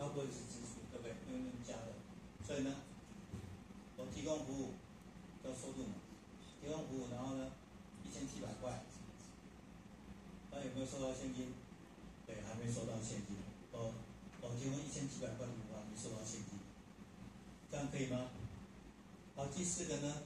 不会是支出，对不对？因为用加的，所以呢，我提供服务叫收入嘛，提供服务，然后呢，1700块，那有没有收到现金？对，还没收到现金。我提供1700块的服务，还没收到现金，这样可以吗？好，第4个呢，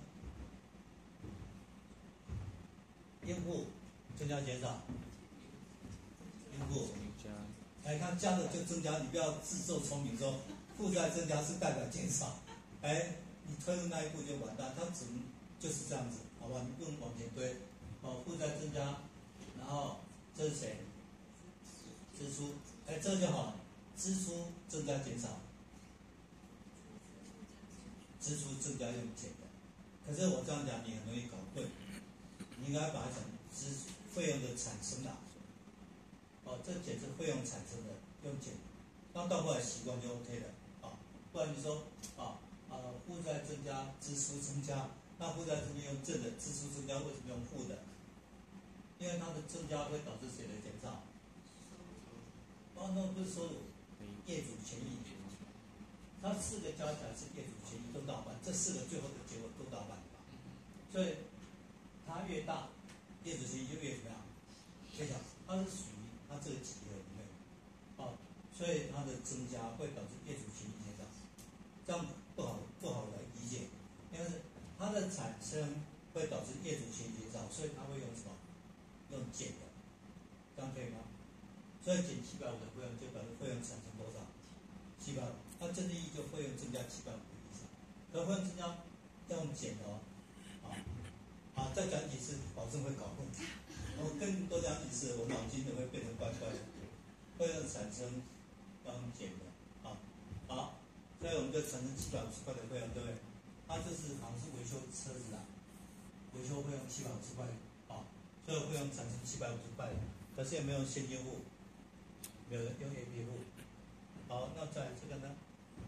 应付增加减少，应付来看加的就增加，你不要自作聪明说负债增加是代表减少，你推入那一步就完蛋，它只能就是这样子，好吧？你不能往前推，负债增加，然后这是谁？支出，这就好，支出增加减少，支出增加用减的，可是我这样讲你很容易搞混，你应该把它讲费用的产生啊，这减是费用产生的，用减，那到后来习惯就 OK 了啊，不然你说负债增加，支出增加，那负债增加用正的，支出增加为什么用负的？因为它的增加会导致谁的减少？那不是收入，业主权益，它4个加起来是业主权益都到半，这4个最后的结果都到半，所以它越大，业主权益就越怎么样？越小，它是属于它这个几何里面，所以它的增加会导致业主权益减少，这样不好来理解，因为它的产生会导致业主权益减少，所以它会用什么？用减的，这样可以吗？所以减750的费用就表示费用产生多少？750，那这意义就费用增加750的意思。可费用增加要用减的再讲几次，保证会搞混。我更多讲几次，我脑筋也会变成怪怪的。费用产生要用减的，好，所以我们就产生750块的费用，对不对？它这是好像是维修车子维修费用750块，所以费用产生750块，可是也没有现金付。没有人用 AP 付，好，那在这个呢？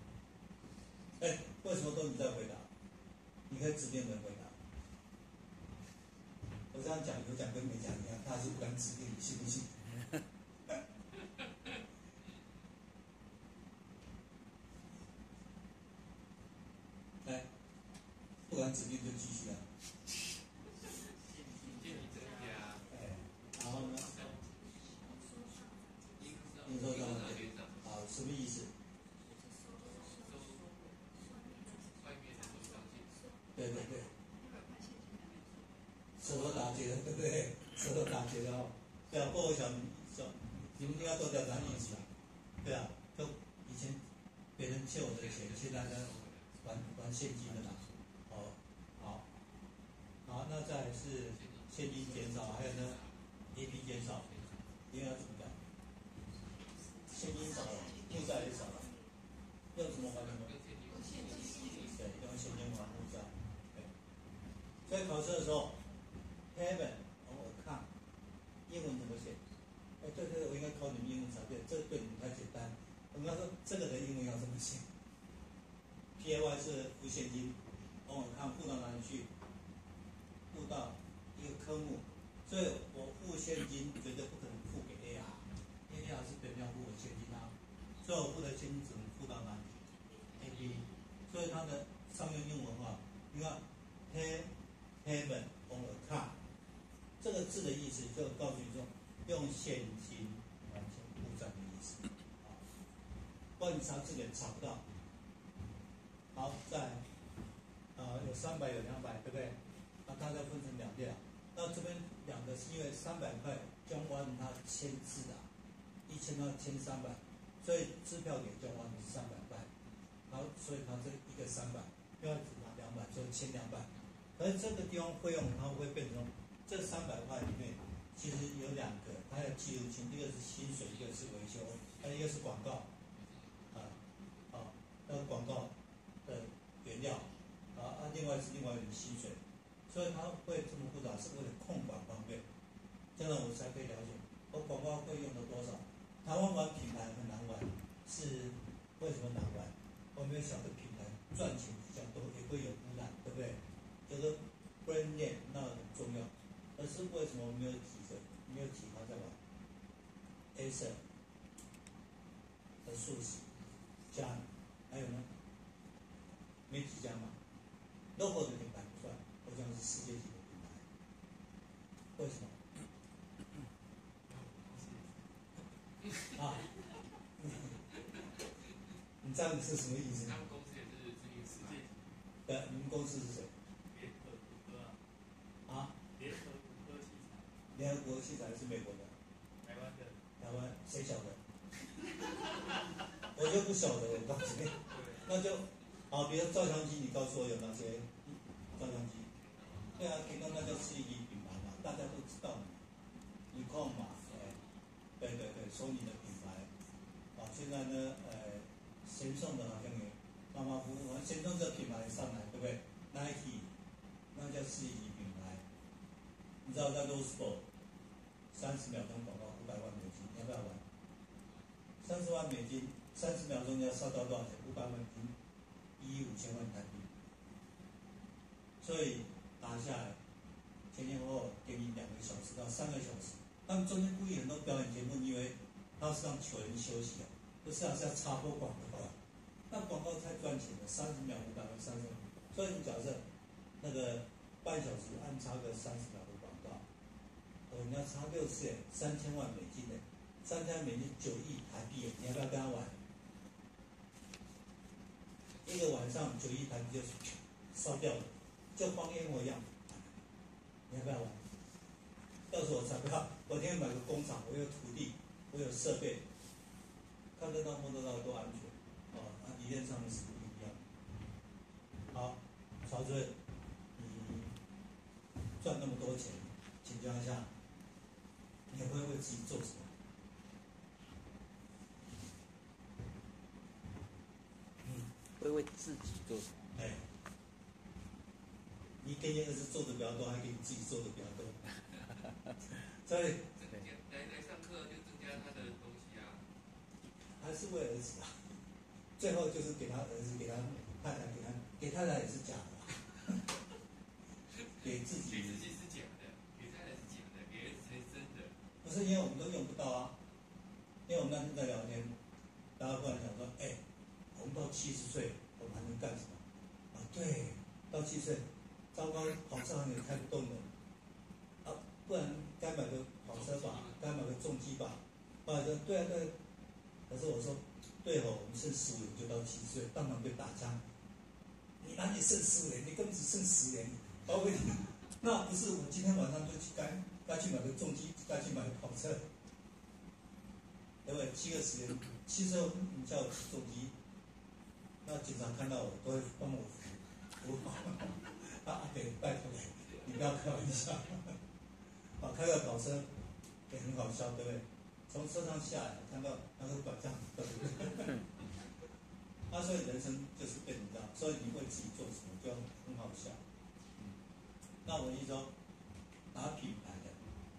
为什么都你在回答？你可以指定人回答。我这样讲有讲跟没讲一样，他还是不敢指定，你信不信？不敢指定就继续啊。然后呢？应收账款减少，什么意思？对，舌头打结了，对不对？舌头打结了对啊，不过我想说，你们应该都了解意思啊，对啊，就以前别人欠我的钱，现在呢还现金的嘛，好，那再来是现金减少，还有呢 AP 减少，因为要怎么讲？现金少了，负债也少了，用什么还呢？对，用现金还负债。对，所以考试的时候 ，payment 我看英文怎么写？对，我应该考你们英文才对，这对你们太简单。我们要说这个的英文要怎么写 ？Pay 是付现金，我看付到哪里去？付到一个科目，所以我付现金绝对不可能付给 AR，AR 是别人要付我现金所以我付的现金只能付到哪里 ？AP， 所以它的上面英文你看 payment on account 这个字的意思就告诉你说用现金完成负债的意思，不然你查字典查不到。好，在有300有200，对不对？那大概分成2列，那这边2个是因为300块John Wan他签字1000到1300，所以支票给John Wan是300块，然后所以他这一个300，另外只拿200，所以1200。而这个地方费用它会变成这300块里面，其实有2个，它要记录清，一个是薪水，一个是维修，还有一个是广告，那个广告的原料，另外是另外一个薪水，所以它会这么复杂，是为了控管方便，这样我才可以了解我广告费用了多少。台湾玩品牌很难玩，是为什么难玩？我们小的品牌赚钱比较多，也会有污染，对不对？这个 brand name 那很重要，而是为什么没有几他在玩 ？Acer 的素食加，还有呢，没几家嘛。logo 的品牌不算，我讲是世界级的品牌。为什么？啊？你这样是什么意思？ 他们公司也是知名世界级。 对，你们公司是谁？ 联合谷歌啊。 啊？ 联合谷歌器材。 联合国器材是美国的。 台湾的。 台湾谁晓得？我就不晓得，我告诉你。那就好，比如照相机，你告诉我有哪些照相机？对啊，提供那叫世纪品牌嘛，大家都知道嘛。尼康嘛，对，索尼的品牌。啊，现在呢，神送的好像也马马虎虎，神送这品牌上来，对不对 ？Nike， 那叫世纪品牌。你知道在 Rose Bowl30秒钟广告500万美金，你要不要玩？30万美金，30秒钟要烧到多少钱？500万美金，1亿5000万台币。所以打下来，前前后后给你2个小时到3个小时。他们中间故意很多表演节目，你以为他是让球员休息啊？不是啊，是要插播广告啊。那广告才赚钱的，30秒500万，30秒。所以你假设那个半小时安插个30秒的广告，你要插6次，3000万美金的，3000万美金9亿台币，你要不要跟他玩？一个晚上9亿台币就烧掉了，就放烟火一样。你要不要玩？要是我才不要，我今天买个工厂，我有土地，我有设备，看得到摸得到都安全。理念上是不一样。好，曹主任，你赚那么多钱，请教一下，你会为自己做什么？ 会为自己做什么？ 你给你儿子做的比较多，还给你自己做的比较多。所以来上课就增加他的东西啊。 还是为儿子啊。最后就是给他儿子，给他太太，给太太也是假的，给自己。 给自己是假的，给太太是假的，给儿子才是真的。 不是，因为我们都用不到啊。因为我们那天在聊天，大家忽然想说，我们到70岁，我们还能干什么？对，到70岁，糟糕，跑车行也开不动了。不然该买个跑车吧，该买个重机吧。后来说，对。可是我说，对我们剩15年就到70岁，当场被打枪。你哪里剩15年？你根本只剩10年。那不是我今天晚上就该去买个重机，该去买个跑车。对不对？7个10年，70岁你叫我骑重机，那警察看到我都会帮我扶对，拜托你不要开玩笑。开个跑车也很好笑，对不对？从车上下来，看到那个拐杖，对不对？所以人生就是变成这样，所以你为自己做什么就很好笑。那我一说，打品牌的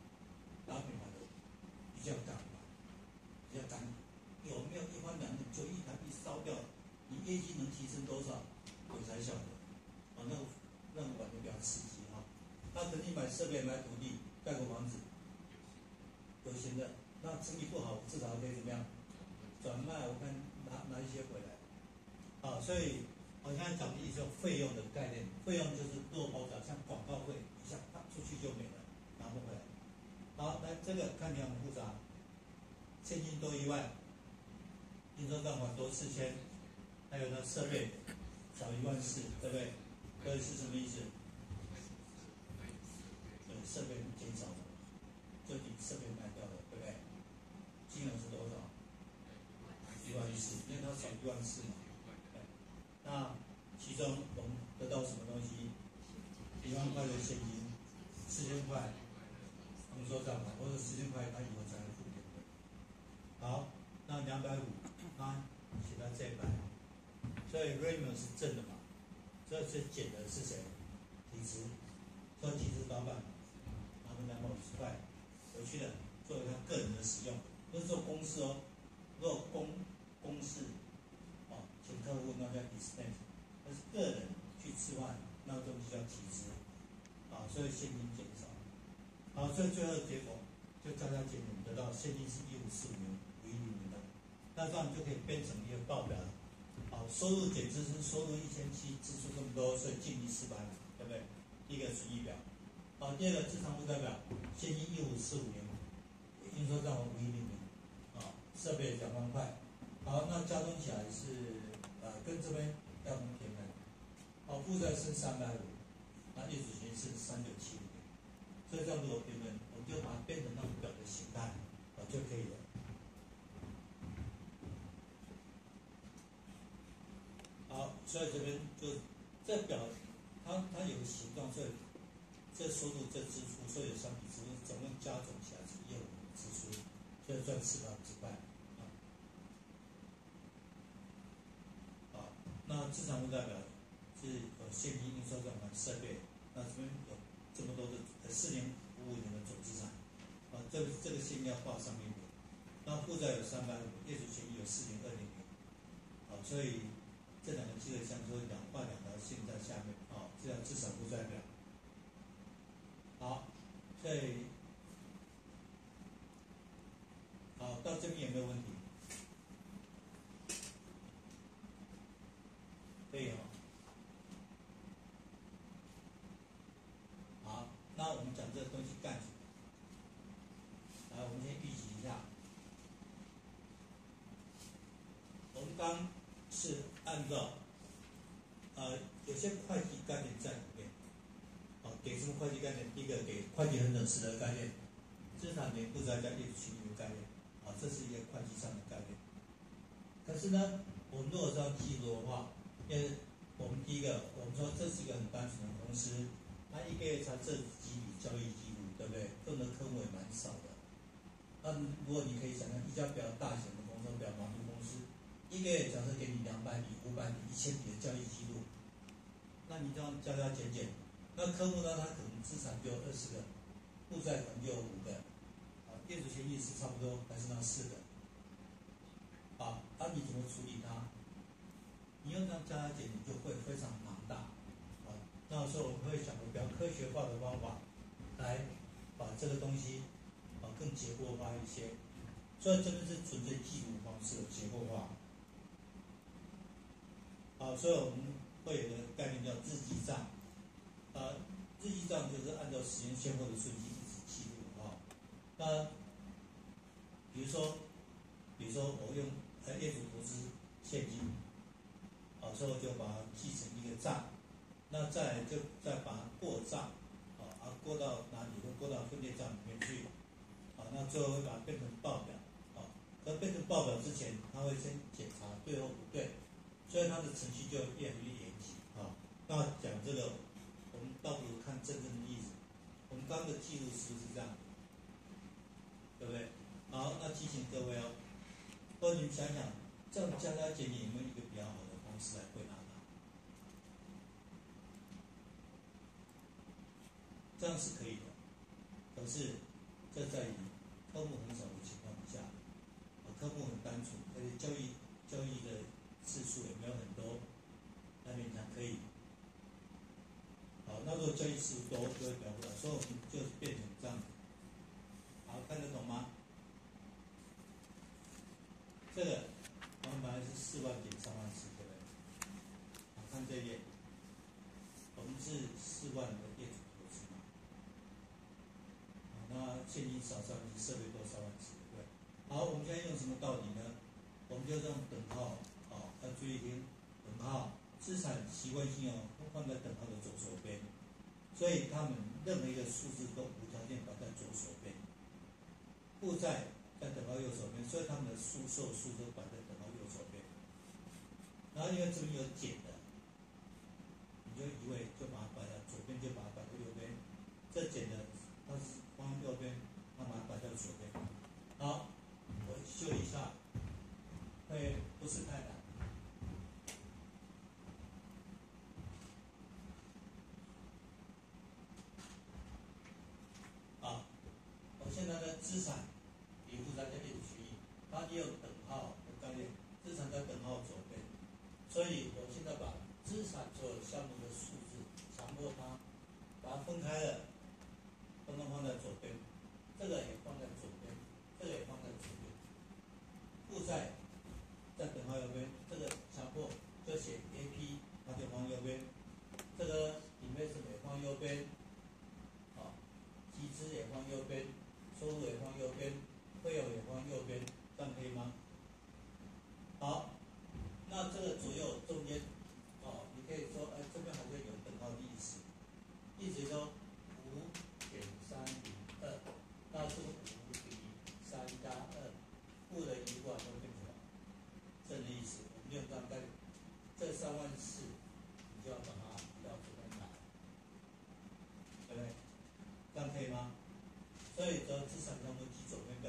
比较敢玩，比较敢，有没有一翻两瞪9亿台币烧掉，你业绩能提升多少，我才晓得。那个玩的比较刺激哈。那等你买设备、买土地、盖个房子，有钱的，那生意不好，至少可以怎么样？转卖，我看拿一些回来。所以我现在讲的意思，费用的概念，费用就是落包价，像广告费，一下打出去就没了，拿不回来。好，来这个看起来很复杂，现金多1万，应收账款多4000，还有呢设备少14000，对不对？所以是什么意思？设备减少了，这里设备卖掉了，对不对？金额是多少？14000，因为它少14000嘛。那其中我们得到什么东西？1万块的现金，4000块应收账款，或者4000块他以后才会付给我们。好，那250，写到这一排，所以 Raymond 是正的嘛？这减的是谁？体值，所以体值老板拿了250块回去了，作为他个人的使用，不是做公事哦。如果公事请客户那叫 expense， 但是个人去吃饭那个东西叫体值，所以现金减少。所以最后的结果就加减减得到现金是1545000的，那这样就可以编成一个报表了。 好，收入减支出，收入1700，支出这么多，所以净利400，对不对？第一个损益表。好，第二个资产负债表，现金1545年，应收账户5100，设备2万块。好，那加总起来是跟这边要同平衡。好，负债是350，那业主权益是3970，所以这样如果平衡，我们就把它变成那种表的形态，就可以了。好，所以这边就这表，它有个形状，所以这收入这支出，所有商品支出总共加总起来是150的支出，所以赚450块。好，那资产负债表是有现金、应收账款、设备，那这边有这么多的4年、55年的总资产，这个线要画上面点。那负债有350，业主权益有4年200，所以这两个基本项说画2条线在下面，这样资产负债表。好，所以好到这边有没有问题？可以好，那我们讲这个东西干什么？来，我们先预习一下。我们刚是按照有些会计概念在里面，给什么会计概念？第一个给会计恒等式的概念，资产减负债加业主权益的概念，这是一个会计上的概念。可是呢，我们如果是要记录的话，因为我们第一个，我们说这是一个很单纯的公司，它1个月才这几笔交易记录，对不对？用的科目也蛮少的。那如果你可以想象，一家比较大型的公司，比较忙碌公司，1个月假设给你200笔、500笔、1000笔的交易记录，那你这样加减减，那科目呢，它可能资产就有20个，负债可能就有5个，业主权益是差不多还是那4个，你怎么处理它？你用这样加减，你就会非常庞大，那时候我们会想个比较科学化的方法，来把这个东西更结构化一些，所以这边是纯粹记录方式的结构化。所以我们会有一个概念叫日记账，日记账就是按照时间先后的顺序一直记录那比如说我用业主投资现金，所以我就把它记成一个账，那再来就再把它过账，过到哪里？会过到分类账里面去，那最后会把它变成报表，可变成报表之前，他会先检查对或不对，所以它的程序就越来越严谨那讲这个，我们倒不如看真正的例子。我们刚刚的记录是不是这样？对不对？好，那提醒各位或者你们想想，这样加减减有没有一个比较好的方式来回答它？这样是可以的，可是这在于科目很少的情况下，科目很单纯，而且交易的次数也没有很多，那勉强可以。好，那如果交易次数多就会表不了，所以我们就变成这样。好，看得懂吗？这个我们本来是4万减3万4，对不对？好，看这一页，我们是4万的业主投资嘛，那现金少3万4，设备多3万4，对不对？好，我们现在用什么道理呢？我们就用等号，要注意听，等号，资产习惯性放在等号的左手边，所以他们任何一个数字都无条件摆在左手边。负债在等号右手边，所以他们的所有数都摆在等号右手边。然后因为这边有减的，你就以为就把它摆在左边，就把它摆在右边。这减的它是放右边，那把它摆在左边。好，我修一下，会不是太难。我现在的资产比负债加业主权益，它也有等号的概念，资产在等号左边，所以我现在把资产所有项目的数字强迫它，把它分开了，统统放在左边，这个也放在左边，这个也放在左边。负债在等号右边，这个强迫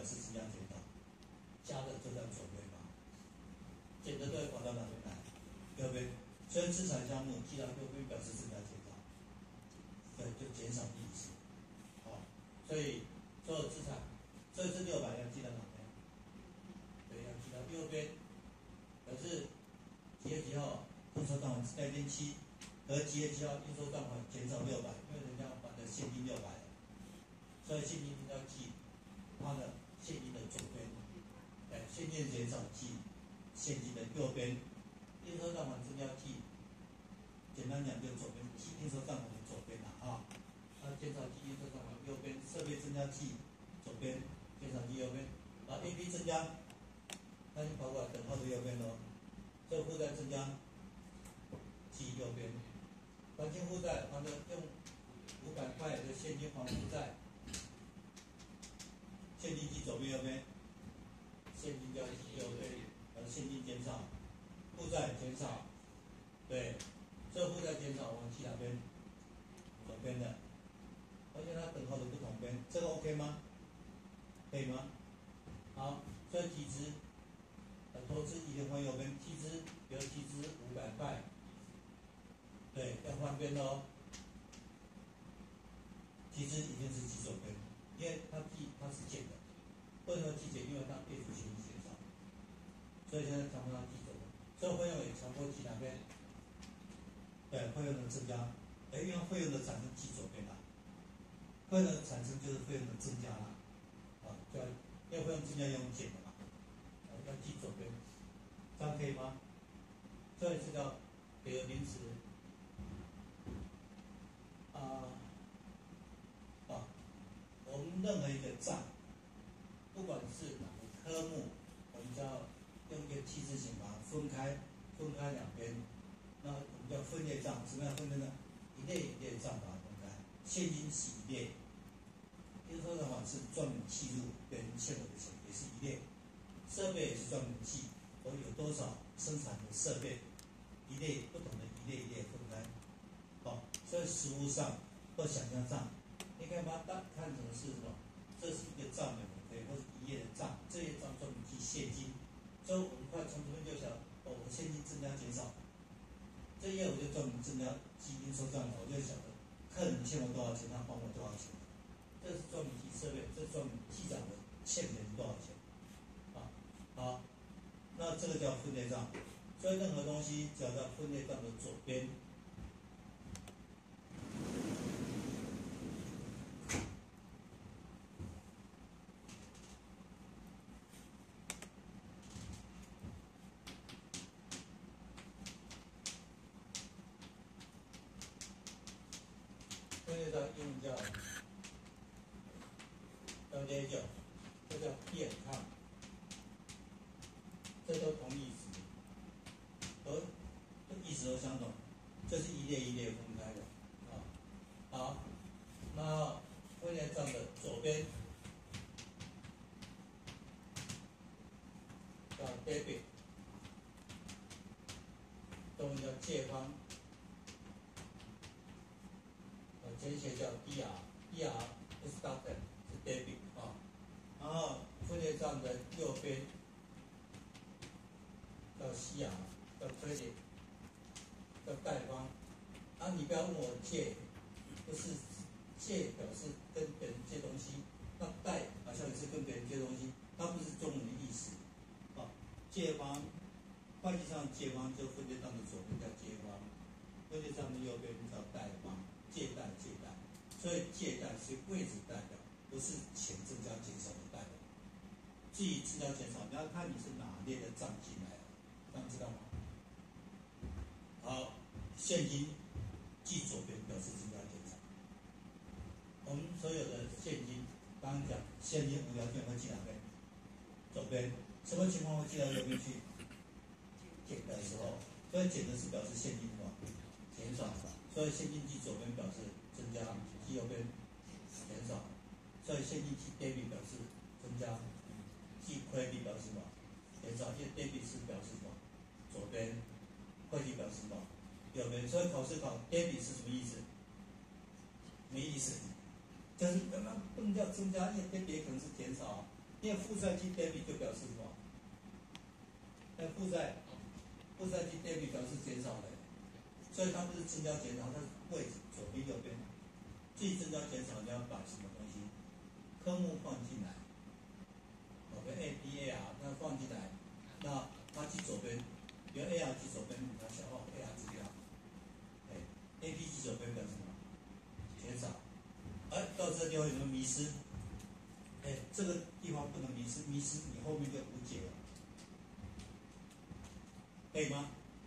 示增加减少，加的就在左边嘛，减的都会跑到哪边来？右边。所以资产项目记到右边表示增加减少，对，就减少的意思。好，所以所有资产，所以这600要记到哪边？对，要记到右边，表示几月几号应收账款是带电期，和几月几号应收账款减少600，因为人家还的现金600了，所以现金应该记它的现金的左边，现金减少记现金的右边，应收账款增加记，简单讲就左边记应收账款的左边了啊。那减少记应收账款右边，设备增加记左边，减少记右边，然后 AP 增加，那就跑过来等号的右边喽。这负债增加记右边，还清负债还的用500块的现金还负债，现金记左边右边，现金就要记右边，现金减少，负债减少，对，这负债减少我们记哪边？左边的，而且它等号的不同边，这个 OK 吗？可以吗？好，所以体值，投资一定换右边，体值比如体值500块，对，要换边喽。体值一定是记左边，因为它是减的，为什么记减？因为它列出现金减少，所以现在强迫它记左边，所以费用也强迫记哪边？对，费用的增加，因为费用的产生记左边了，费用的产生就是费用的增加了，就要因为费用增加要用减的嘛，要记左边，这样可以吗？所以这叫给个名词，我们任何一个账，不管是哪个科目，我们就要用一个梯字形把它分开两边。那我们叫分类账，什么样分类呢？一列一列账把它分开，现金是一列，应收账款是专门记录别人欠我的钱，也是一列，设备也是专门记我有多少生产的设备，一列不同的一列一列分开。好，所以实务上或想象上，你可以把它看成是什么？这是一个账本，对，或者一页的账，这页账专门记现金，所以我们快从这边就想，我的现金增加减少，这页我就专门增加记应收账款，我就晓得客人欠我多少钱，他还我多少钱，这是专门记设备，这是专门记账的欠别人多少钱，好，那这个叫分类账，所以任何东西只要在分类账的左边。分类账英文叫ledger，这叫变抗，这都同义词，意思都相同，这是一列一列分开的好，那分类账的左边叫 debit， 中文叫借方。简写叫 DR 不是 debit 是 debit 然后分类账的右边叫 CR 叫 credit 叫贷方你不要问我借，不是借表示跟别人借东西，那贷好像也是跟别人借东西，它不是中文的意思借方，会计上借方就分类账的左边叫借方，分类账的右边叫贷方。借贷，所以借贷是位置代表，不是钱增加减少的代表。至于增加减少，你要看你是哪列的账进来的，这样知道吗？好，现金记左边表示增加减少。我们所有的现金，刚刚讲现金无条件会记哪边？左边。什么情况会记到右边去？减的时候，所以减的是表示现金减少。所以现金记左边表示增加，记右边减少。所以现金记 debit 表示增加，记 credit 表示什么？减少。因为 debit 是表示什么？左边，会计表示什么？右边。所以考试考 debit 是什么意思？没意思，就是不能叫增加，因为 debit 可能是减少， 因为负债积 debit 就表示什么？那负债积 debit 表示减少的，所以它不是增加减少，它是位置左边右边，自己增加减少，你要把什么东西科目放进来，A B A R 那放进来，那它记左边，比如 A R 记左边，你要小号 A R 字标，A P 记左边表示什么？减少。到这地方有没有迷失？这个地方不能迷失，迷失你后面就无解了，可以吗？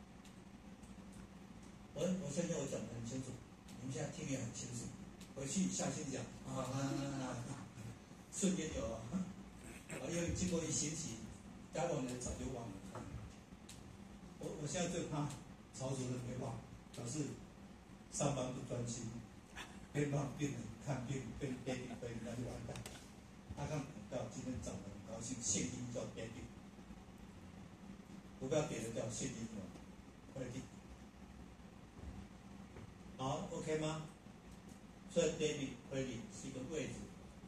我相信我讲得很清楚，你们现在听也很清楚，回去下心讲瞬间有啊，因为经过一星期，该忘的早就忘了。我现在最怕曹主任没忘，表示上班不专心，边帮病人看病边debit亏，那就完蛋。他看股票今天涨得很高兴，现金叫 debit， 股票跌的叫现金什么 credit。好 ，OK 吗？所以 debit credit 是一个位置，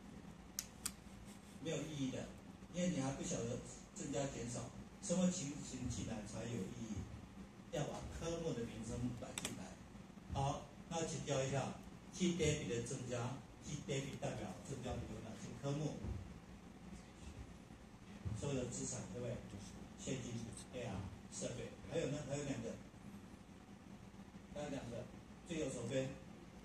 没有意义的，因为你还不晓得增加减少，什么情形进来才有意义？要把科目的名称摆进来。好，那请教一下，记 debit 的增加，记 debit 代表增加的有哪些科目？所有的资产，对不对？现金、AR、设备，还有呢？还有两个，最右手边，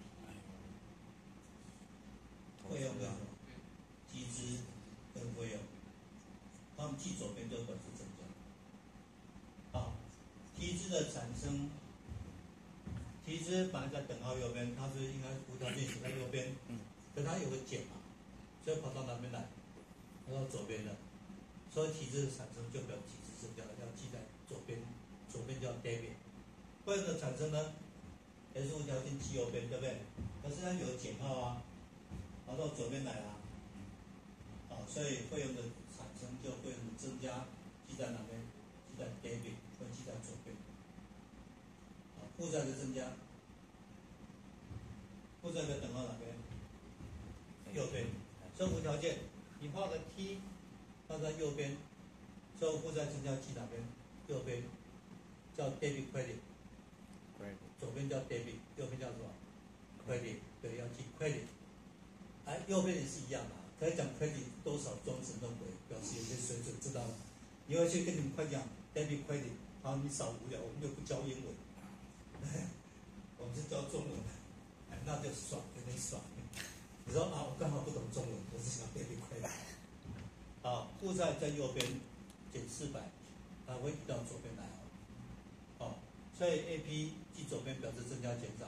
费用跟什么？集资跟费用，他们记左边就表示增加。好，提资的产生，提资本来在等号右边，它是应该无条件写在右边，可它有个减嘛，所以跑到哪边来？跑到左边的。所以提资的产生就表提资增加，要记在左边，左边叫 debit。费用的产生呢，也是无条件记右边，对不对？可是它有减号啊，跑到左边来了，所以费用的产生就费用的增加记在哪边？记在 debit， 会记在左边。负债的增加，负债的等号哪边？右边。所以无条件，你画个 T。放在右边，所以负债增加记哪边？右边，叫 debit credit， 左边叫 debit， 右边叫什么 ？credit， 对，要记 credit。右边也是一样的，可以讲 credit 多少装神弄鬼，表示有些水准，知道吗？你会去跟你们快讲 debit credit， 好，你少无聊，我们又不教英文，我们是教中文的，那就爽，有点爽。你说我刚好不懂中文，我只想 debit credit。负债在右边减400，它会移到左边来。所以 AP 记左边表示增加减少。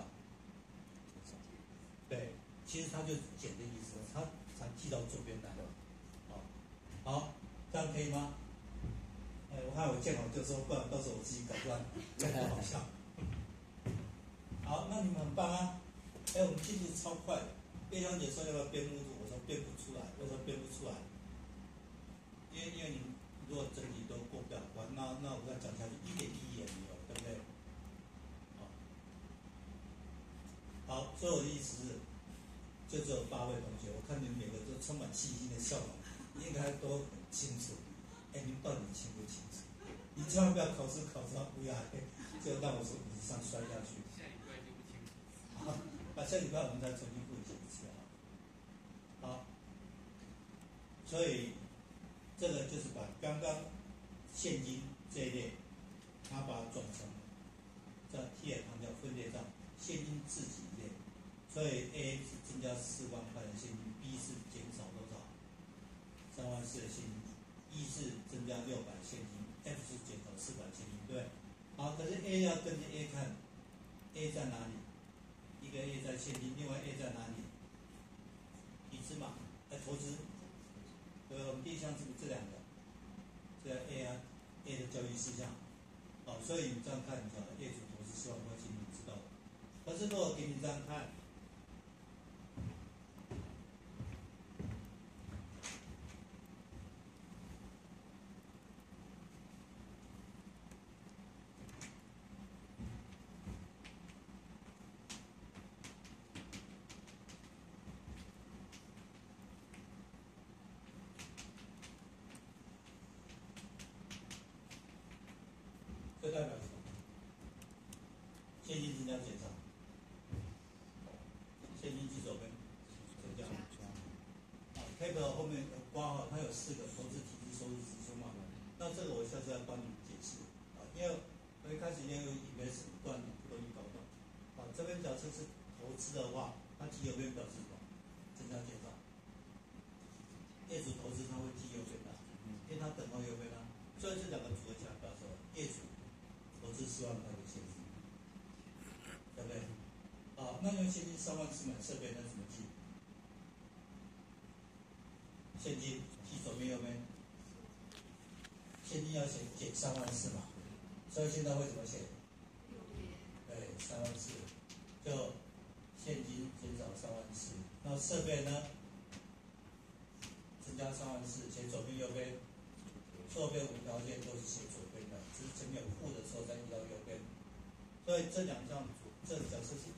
对，其实它就是减的意思，它才记到左边来。好，这样可以吗？我看我见好就说，不然到时候我自己搞乱，这样不好笑。好，那你们很棒啊！我们进度超快的。叶小姐说要不要编目录？我说编不出来，为什么编不出来？因为你们如果整体都过不了关，那我再讲下去一点意义也没有，对不对？好，所以我的意思是，就只有8位同学，我看你们每个都充满细心的笑容，应该都很清楚。你们到底清不清楚？你千万不要考试考上乌鸦黑，就让我从椅子上摔下去。 下礼拜就不清楚。 好，下礼拜我们再重新复习一次啊。好，所以。这个就是把刚刚现金这一列，它把它转成叫 T 尔汤叫分列账，现金自己列，所以 A 是增加4万块的现金 ，B 是减少多少？3万4的现金 ，E 是增加600现金 ，F 是减少400现金，对。好，可是 A 要跟着 A 看 ，A 在哪里？一个 A 在现金，另外 A 在哪里？已知嘛？投资。我们第一项是不是这两个？这 A 啊 ，A 的交易事项，所以你这样看，你知道业主投资4万块钱，你知道的。可是如果给你这样看， 这代表什么？现金增加减少，现金至左边增加。table 后面有括号，它有4个投资体制、收入支出嘛。那这个我下次要帮你们解释啊，因为我一开始因为invest段你不容易搞懂。啊，这边假设是投资的话，它记右边表示什么？增加减少。业主投资它会记右边的，因为它等号右边啊。所以这两个组合起来表示业主投资4万块的现金，对不对？啊，那用现金3万4买设备，那怎么记？现金记左边右边，现金要写减3万4嘛，所以现在会怎么写？对，3万4，就现金减少3万4，那设备呢？增加3万4，写左边右边，右边无条件都是写左边的，只是前面有负的时候再移到右边。所以这两项组，这假设是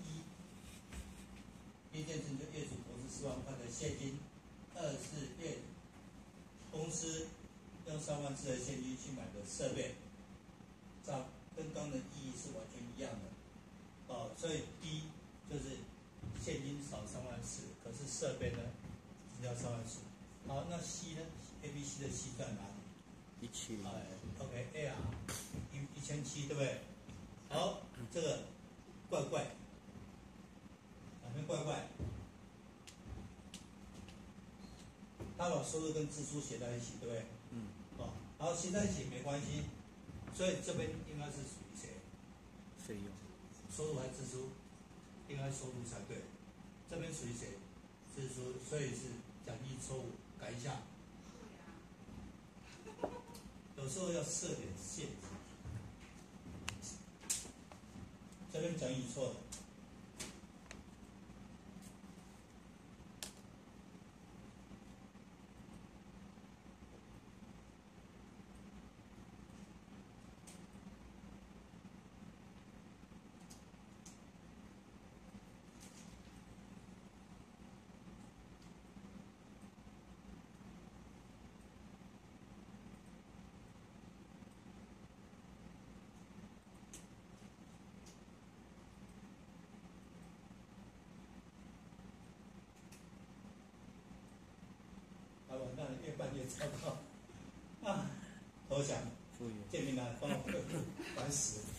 一变成就业主投资4万块的现金，2是公司用3万4的现金去买的设备，这样跟刚的意义是完全一样的。哦，所以 B 就是现金少3万4，可是设备呢增加3万4。好，那 C 呢 ？A、B、C 的 C 在哪里 ？17。 OK，A 啊，1700，对不对？好，这个怪怪，哪边怪怪？他把收入跟支出写在一起，对不对？哦，好，写在一起没关系，所以这边应该是属于谁？ 费用。 收入还是支出？应该收入才对。这边属于谁？支出，所以是讲义错误，改一下。有时候要设点限制。这边讲义错了。完蛋了，越办越糟糕啊！投降，建明来帮我恢复，烦死了。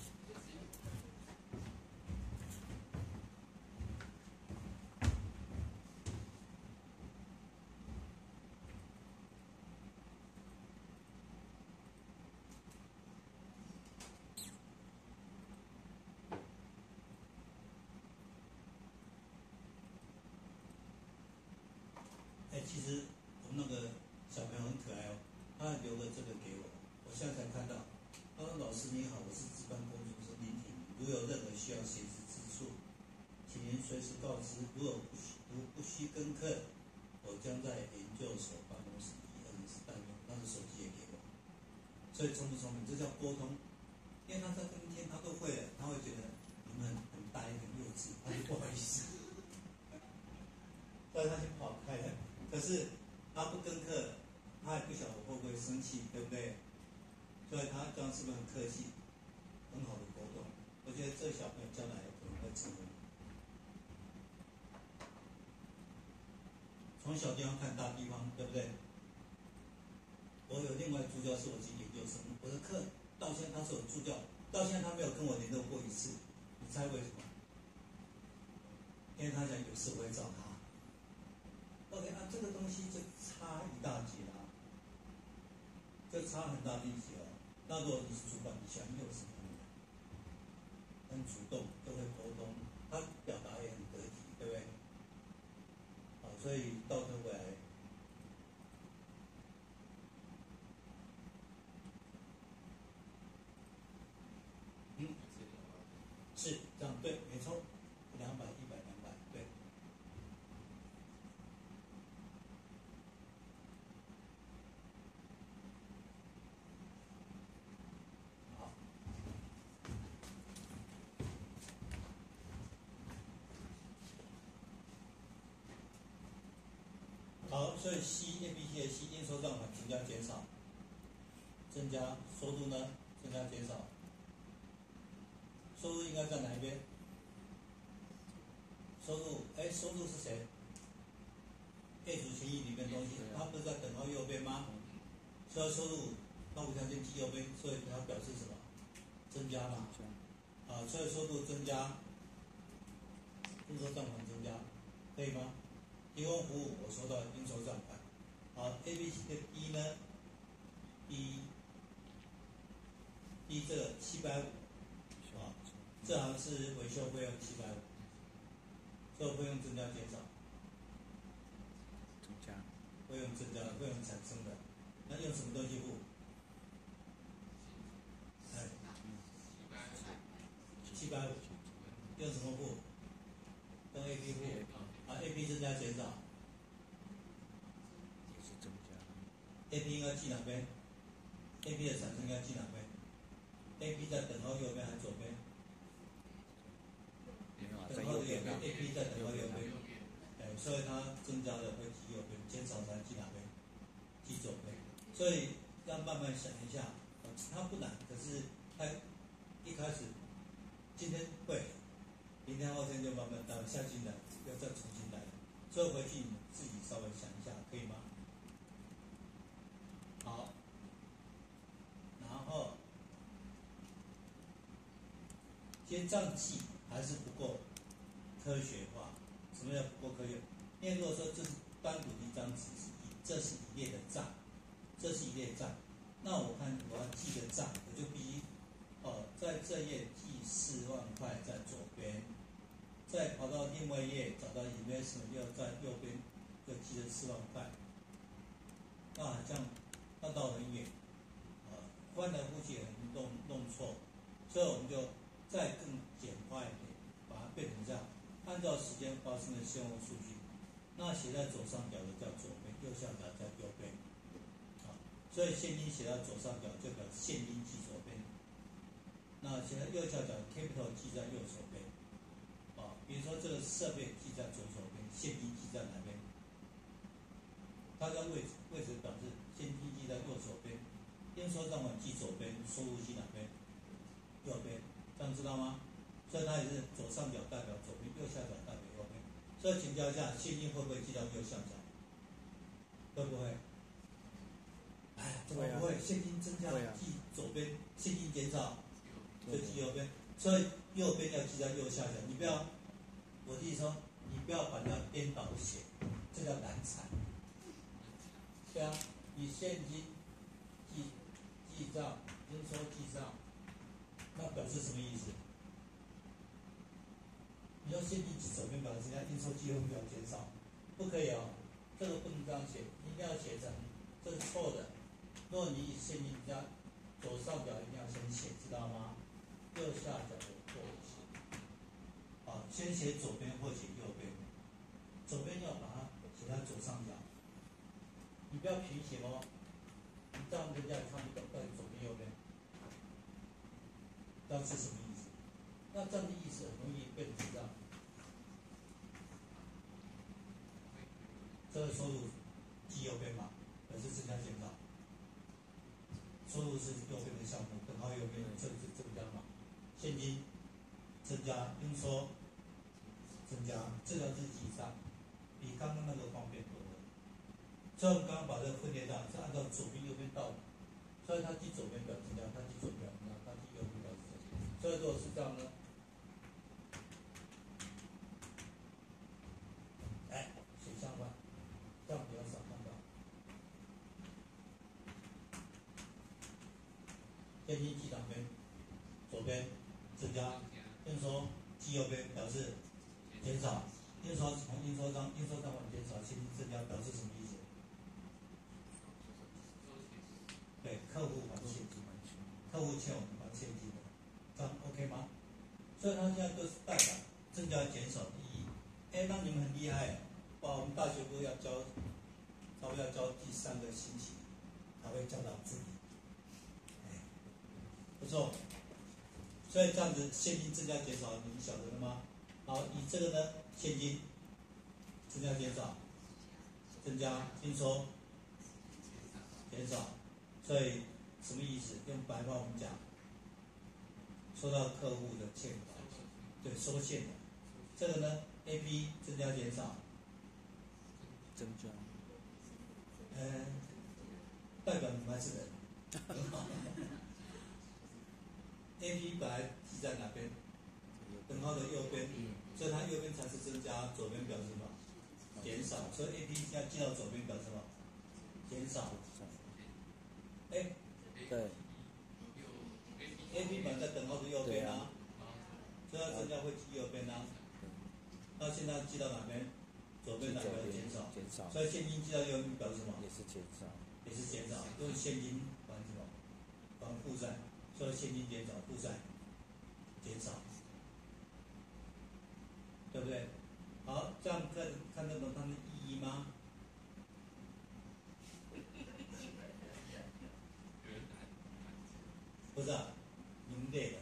其实我们那个小朋友很可爱哦，他还留了这个给我，我现在才看到。他说：“老师你好，我是值班工作是林婷，如有任何需要协助之处，请您随时告知。如果不需跟课，我将在研究所办公室124办公。”那个手机也给我，所以聪不聪明？这叫沟通。因为他在跟天他都会了，他会觉得你们很呆很幼稚，他就不好意思，所以他就跑开了。可是他不跟课，他也不晓得我会不会生气，对不对？所以他这样是不是很客气？很好的沟通，我觉得这小朋友将来可能会成功。从小地方看大地方，对不对？我有另外助教是我进研究生，我的课到现在他是我助教，到现在他没有跟我联络过一次，你猜为什么？因为他讲有事我会找他。OK 啊，这个东西就差一大截啦，就差很大力气了。那如果你是主管，你喜欢用什么？很主动，都会沟通，他表达也很得体，对不对？好，所以到头回来，是这样对，没错，200、100、200，对。好，所以 C、A、B、C 的 C 应收账款增加减少，增加收入呢增加减少， 应该在哪一边？收入，收入是谁？A 组权益里面的东西，它不是在等号右边吗？所以收入它无条件记右边，所以它表示什么？增加嘛。所以收入增加，应收账款增加，可以吗？提供服务我收到应收账款。好 ，A、B、C 的 D 呢？D 这个750，这行是维修费用750，所有费用增加减少。 增加。 费用增加，费用产生的，那用什么东西付？750，用什么付？用 AP 付。AP 增加减少。 也是增加。 AP 应该记哪边 ？AP 的产生应该记哪边 ？AP 在等号右边还是左边？等号的右边 ，AP 在等号右边。所以它增加的会记右边，减少才记哪边？记左边。所以要慢慢想一下，它不难，可是它一开始今天会，明天后天就慢慢到下进来，要再重新来。所以回去你自己稍微想一下，可以吗？好，然后结账记还是不够科学化。什么叫不够科学？因为如果说这是单独的一张纸，这是一列的账，这是一列账，那我看我要记个账，我就必须在这页记4万块在左边，再跑到另外一页找到 investment 又在右边又记了4万块，那好像要到很远，翻来覆去很弄错，所以我们就再更简化一点，把它变成这样，按照时间发生的现物数据，那写在左上角的叫左边，右下角叫右边，所以现金写到左上角就表示现金记左边，那写在右下角 capital 记在右手边，比如说这个设备记在左手边，现金记在哪边？它的位置表示现金记在右手边，应收账款记左边，收入记哪边？右边，这样知道吗？所以它也是左上角代表左边，右下角代表右边。所以请教一下，现金会不会记到右下角？会不会？怎么不会？现金增加记左边，现金减少就记右边。所以右边要记在右下角，你不要，我弟说，你不要把它颠倒写，这叫难产。对啊，你现金记账，应收记账，那表示什么意思？你要现金记左边表示人家应收记右边要减少，不可以哦，这个不能这样写，一定要写成，这是错的。如果你现金加左上角一定要先写，知道吗？右下角的或写，先写左边或写右边，左边要把它写在左上角，你不要平写哦，你这样人家也看不懂到底左边右边，这样是什么意思？那这样的意思很容易变成这样，这个收入记右边嘛，表示增加减少。收入是右边的项目，等号右边这样嘛，现金增加，应收增加，这条是记账，比刚刚那个方便多了。所以我们刚刚把这个分裂到是按照左边右边倒，所以它记左边表增加，它记左边表增加，它记右边表增加。所以如果是这样呢，写相反，这样比较少看到。现金记哪边？左边增加，应收记右边表示减少。应收从应收账款减少，现金增加表示什么意思？对，客户还现金，客户欠我们还现金的，这样 OK 吗？所以它现在都是代表增加减少的意义。那你们很厉害，我们大学部要教，他们要教第3个星期，他会教到这里。不错，所以这样子现金增加减少，你们晓得了吗？好，以这个呢，现金增加减少，增加应收减少，所以什么意思？用白话我们讲， 收到客户的欠款，对，收现的。这个呢 ，AP 增加减少， 增加， 代表你们还是人。AP 本来记在哪边？等号的右边，所以它右边才是增加，左边表示什么？减少。所以 AP 现在记到左边表示什么？减少。哎， 对。 AP 本来在等号的右边啊，所以它增加会记右边啊。那现在记到哪边？左边代表减少。 减少。 所以现金记到右边表示什么？ 也是减少。 也是减少，都是现金还什么？还负债，所以现金减少，负债减少，对不对？好，这样看得懂它的意义吗？不是啊，你们累了。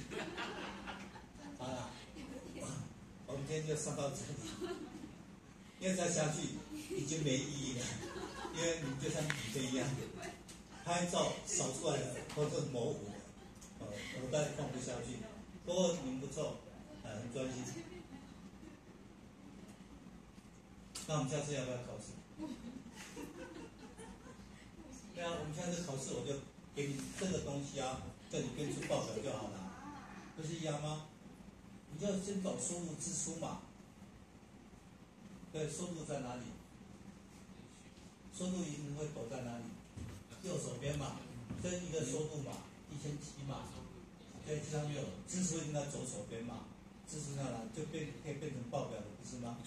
好了，我们今天就上到这里，因为再下去已经没意义了，因为你们就像比分一样，拍照扫出来的都是模糊的，我再放不下去。不过你们不错，很专心。那我们下次要不要考试？对啊，我们下次考试我就给你这个东西啊，叫你编出报表就好了，不是一样吗？你就先找收入支出嘛。对，收入在哪里？收入一定会躲在哪里？右手边嘛，这一个收入嘛，1700嘛，对，这样有支出一定在左手边嘛，支出在哪就可以变成报表了，不是吗？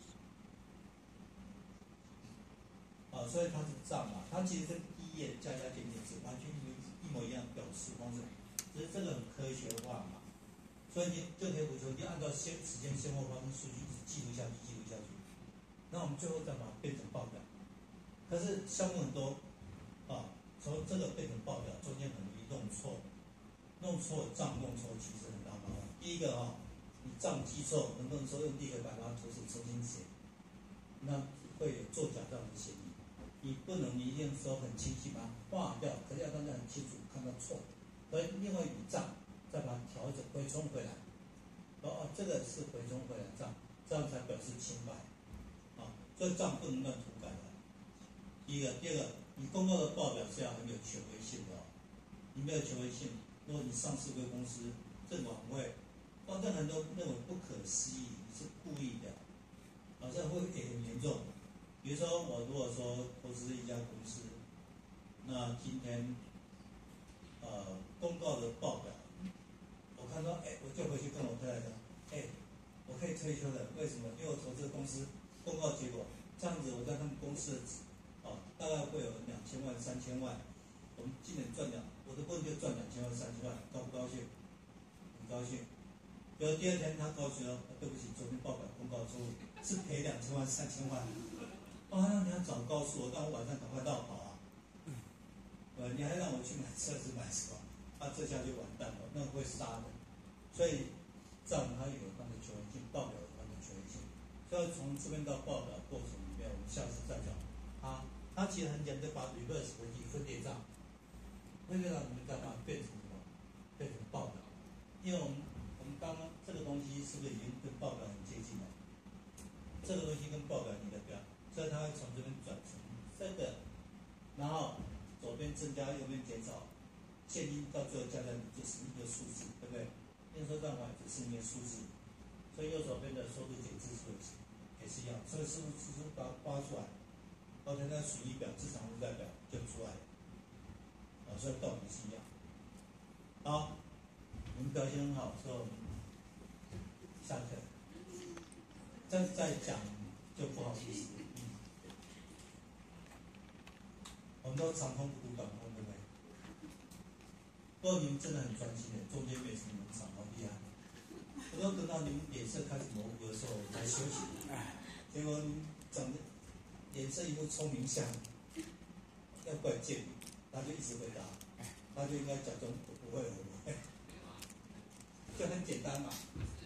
所以它是账嘛，它其实跟第一页加减减是完全一模一样的表示方式，只是这个很科学化嘛，所以你就可以回头就按照时间先后方式数据一直记录下去，记录下去，那我们最后再把它变成报表。可是项目很多从这个变成报表中间很容易弄错，账弄错其实很大麻烦。第一个你账记错，能不能说用第一个把它图纸重新写？那会有做假账的嫌疑。你不能一定说很清晰把它划掉，可是要让人很清楚看到错，所以另外一笔账再把它调整回冲回来，这个是回冲回来账，这样才表示清白所以账不能乱涂改的。第一个，第二个，你公告的报表是要很有权威性的你没有权威性，如果你上市贵公司，证管会，任何人都认为不可思议，你是故意的，这会也很严重。比如说，我如果说投资一家公司，那今天公告的报表，我看到我就回去跟我太太讲，我可以退休的，为什么？因为我投资公司公告结果这样子，我在他们公司大概会有2000万、3000万，我们今年赚我的部分就赚2000万、3000万，高不高兴？很高兴。比如第二天他告诉我，对不起，昨天报表公告错误，是赔2000万、3000万。那你要早告诉我，让我晚上赶快绕跑你还让我去买车子买什么？这下就完蛋了，那会杀人。所以账它有它的权威性，报表有它的权威性。所以从这边到报表过程里面，我们下次再讲。它其实很简单，把 reverse 分列账，分列账你们再把它变成什么？变成报表。因为我们刚刚这个东西是不是已经跟报表很接近了？这个东西跟报表你的表。所以它会从这边转成这个，然后左边增加，右边减少，现金到最后加在就是一个数字，对不对？应收账款只是一个数字，所以右手边的收入减支出也是一样，所以收入支出把它刮出来，然后它损益表、资产负债表就出来了，所以道理是一样。好，你们表现很好，所以我们下课，再讲就不好意思。我们都长空不读短空，对不对？不过你们真的很专心的，中间没什么能场，好厉害。我都等到你们脸色开始模糊的时候才休息，结果你长得脸色一副聪明相，要怪贱你，他就一直回答，他就应该假装不会，就很简单嘛。